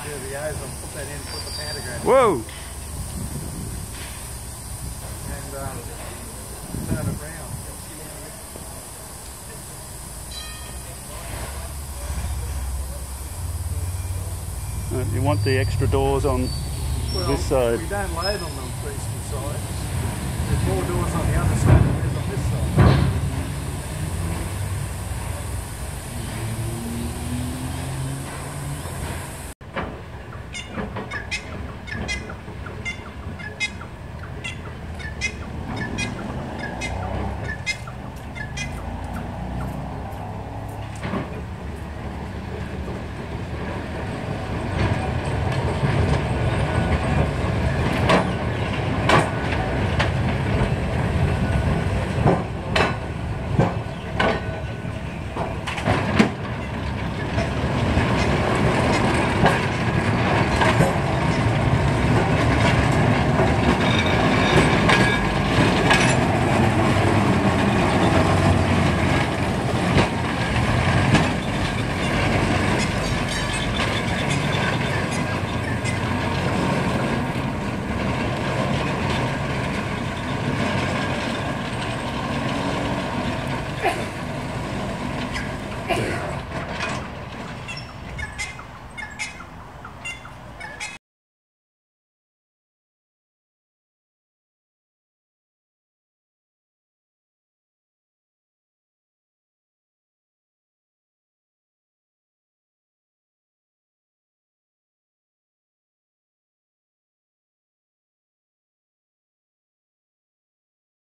do the ozone, put that in, put the pantograph in. Whoa! And turn it round. You want the extra doors on this side. We don't load on the eastern side. There's more doors on the other side than there is on this side.